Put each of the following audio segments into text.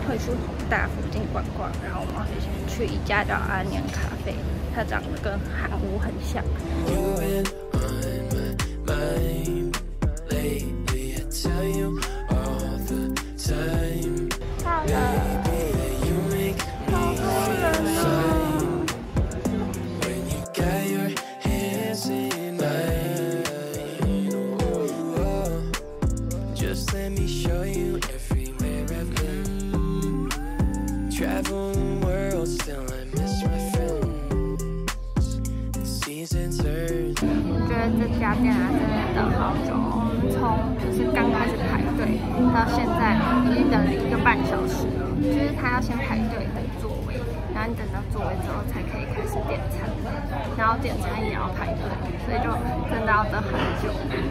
会去弘大附近逛逛，然后我们会先去一家叫阿娘咖啡，它长得跟韩屋很像。到了。 我觉得这家店啊，真的等好久哦。我们从就是刚开始排队到现在已经等了1个半小时了。就是他要先排队等座位，然后你等到座位之后才可以开始点餐，然后点餐也要排队，所以就真的要等很久。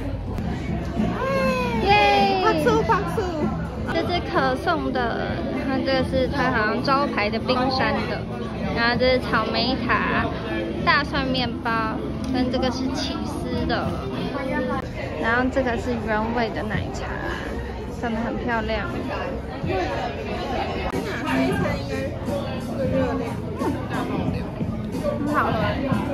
耶！拍出拍出！这是可颂的，它这个是它好像招牌的冰山的，然后这是草莓塔、大蒜面包。 跟这个是起司的，然后这个是原味的奶茶，长得很漂亮。很好喝。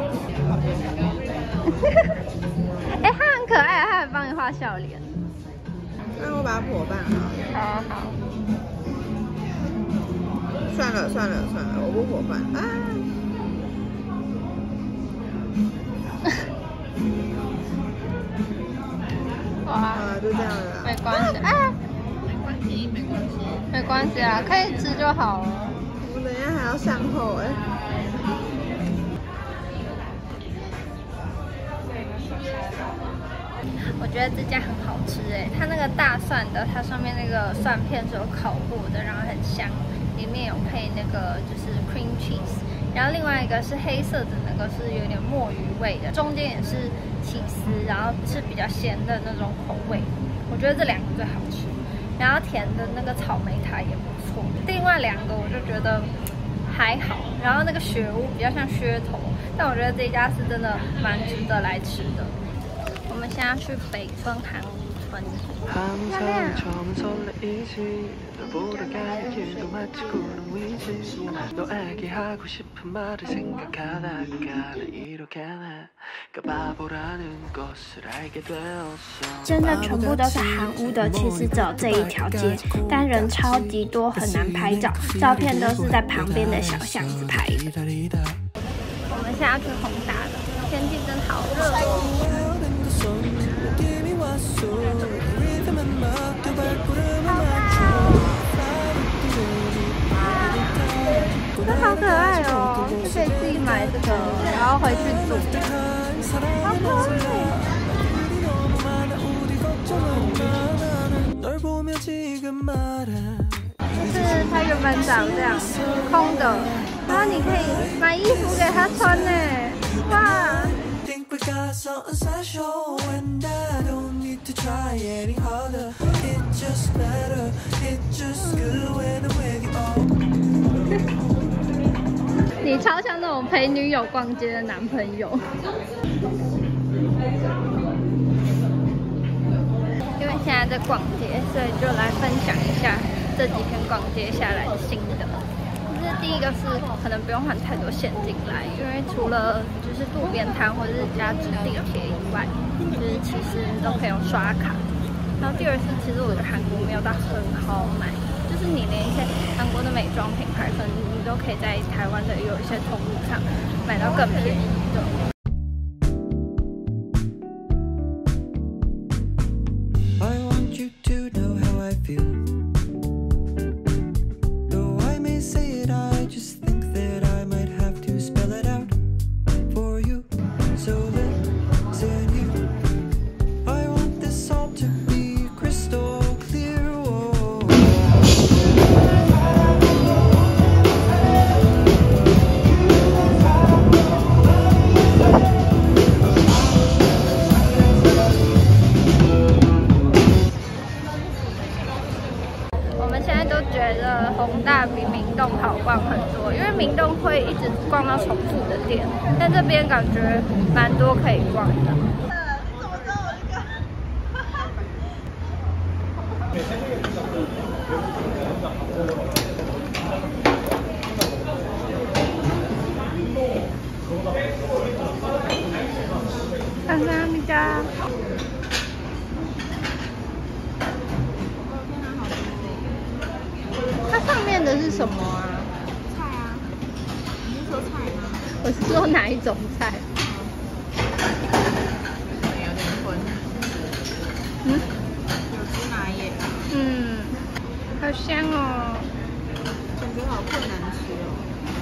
哎，它很可爱，它还帮你画笑脸。 那我把它破拌好。好。 算了，我不破拌啊。 哇， 就这样了。 没关系，哎，没关系啊，可以吃就好了。 我等一下还要善后哎。 我觉得这家很好吃哎，它那个大蒜的，它上面那个蒜片是有烤过的，然后很香，里面有配那个就是 cream cheese。 然后另外一个是黑色的那个是有点墨鱼味的，中间也是起司，然后是比较咸的那种口味。我觉得这2个最好吃。然后甜的那个草莓塔也不错。另外2个我就觉得还好。然后那个雪屋比较像噱头，但我觉得这家是真的蛮值得来吃的。我们现在要去北村韩屋村，漂亮。 真的全部都是韩屋的，其实只有这一条街，但人超级多，很难拍照，照片都是在旁边的小巷子拍的。我们现在要去弘大了，天气真好热哦。 这好可爱哦，就可以自己买这个，然后回去煮。好可爱！就是它原本长这样，空的，然后你可以买衣服给它穿呢，哇！ 你超像那种陪女友逛街的男朋友。因为现在在逛街，所以就来分享一下这几天逛街下来的心得。就是第一个是可能不用换太多现金来，因为除了就是路边摊或者是加指地铁以外，就是其实都可以用刷卡。然后第二是，其实我觉得韩国没有到很好买。 就是你连一些韩国的美妆品牌，可能你都可以在台湾的有一些通路上买到更便宜的。弘大比明洞好逛很多，因为明洞会一直逛到重复的店，但这边感觉蛮多可以逛的。 它上面的是什么啊？ 菜啊，你是说菜吗？ 我是说哪一种菜？ 有点困。 嗯， 有芝麻叶， 好香哦。 感觉好困难吃哦。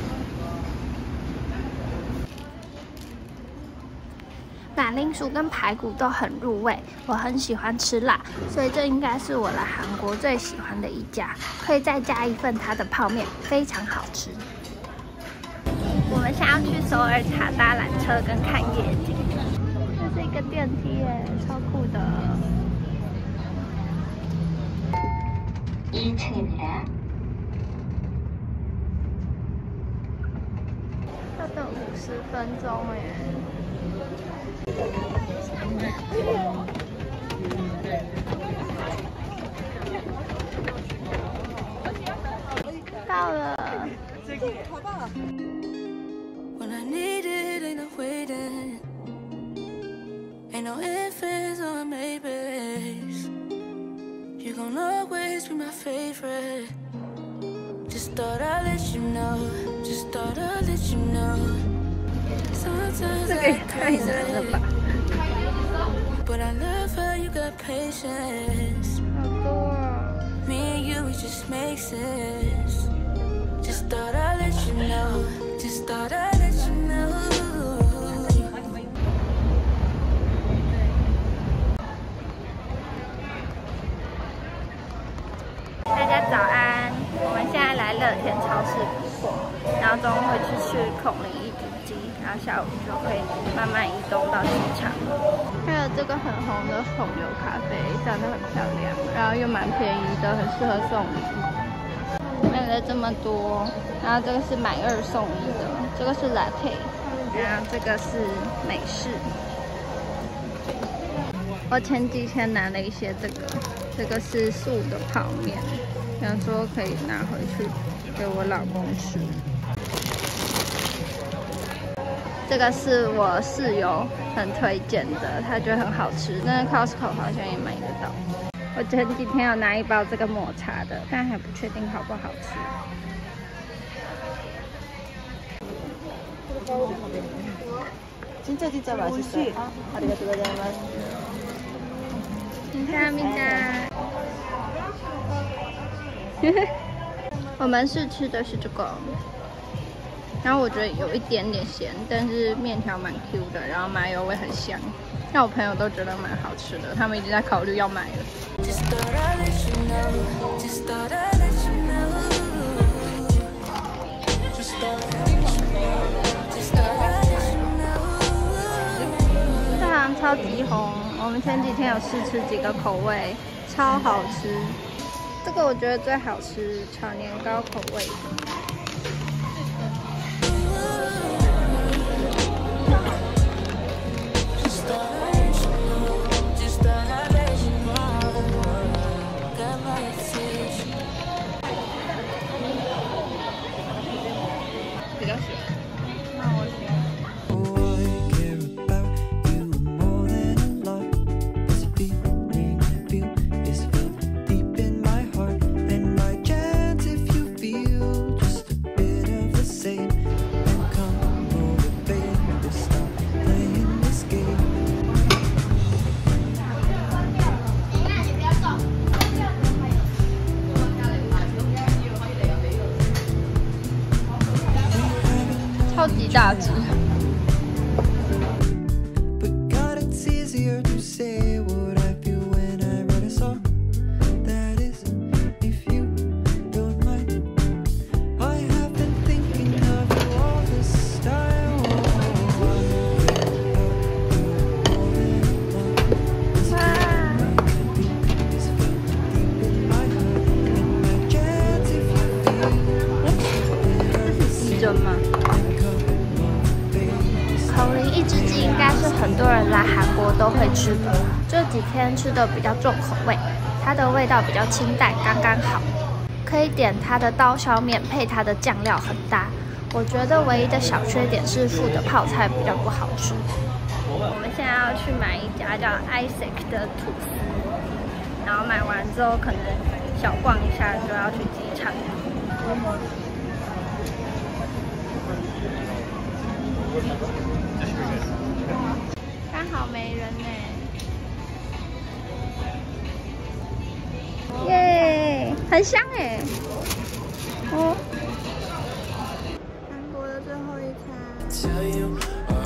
马铃薯跟排骨都很入味，我很喜欢吃辣，所以这应该是我来韩国最喜欢的一家。可以再加一份它的泡面，非常好吃。我们现在要去首尔塔搭缆车跟看夜景。这是一个电梯耶，超酷的。2층입니다. 要等50分钟耶。到了。 When I need it, ain't no waiting. Ain't no ifs or maybes. You gon' always be my favorite. Just thought I'd let you know. Just thought I'd let you know. Sometimes I crazy, but I love how you got patience. Me and you, it just makes sense. Just thought I'd let you know. Just thought I'd let you know. 大家早安，我们现在来乐天超市补货，然后中午会去孔林一只鸡，然后下午就会慢慢移动到机场。还有这个很红的红油咖啡，长得很漂亮，然后又蛮便宜的，很适合送礼物。买了这么多，然后这个是买2送1的，这个是 latte， 然后这个是美式。我前几天拿了一些这个是素的泡面，想说可以拿回去给我老公吃。这个是我室友很推荐的，他觉得很好吃，但是 Costco 好像也买得到。我前几天有拿一包这个抹茶的，但还不确定好不好吃。 진짜 맛있어요. 아리가또 고자이마스. 감사합니다. 我们是吃的是这个，然后我觉得有一点点咸，但是面条蛮 Q 的，然后麻油味很香，让我朋友都觉得蛮好吃的，他们已经在考虑要买了。 Just thought I'd let you know. Just thought I'd let you know. Just thought I'd let you know. Just thought I'd let you know. 这好像超级红，我们前几天有试吃几个口味，超好吃。这个我觉得最好吃，炒年糕口味的。比较喜欢。那我喜欢。超级大只。孔林一只鸡应该是很多人来韩国都会吃的，这几天吃的比较重口味，它的味道比较清淡，刚刚好。可以点它的刀削面配它的酱料很搭。我觉得唯一的小缺点是附的泡菜比较不好吃。 我们现在要去买一家叫 Isaac 的吐司，然后买完之后可能小逛一下就要去机场。刚好没人呢。耶，很香哎。哦。韩国的最后一餐。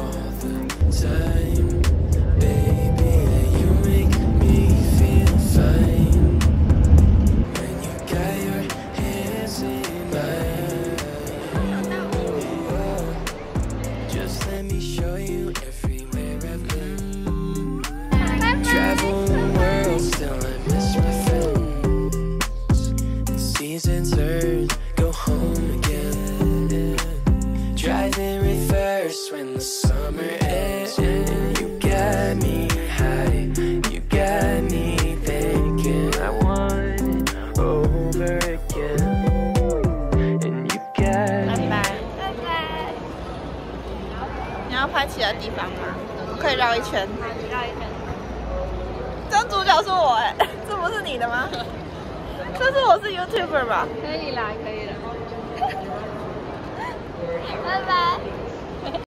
拍其他地方吗？可以绕一圈。 绕一圈。 这张主角是我哎，这不是你的吗？这是我是 YouTuber 吧？ 可以啦，可以了。拜拜。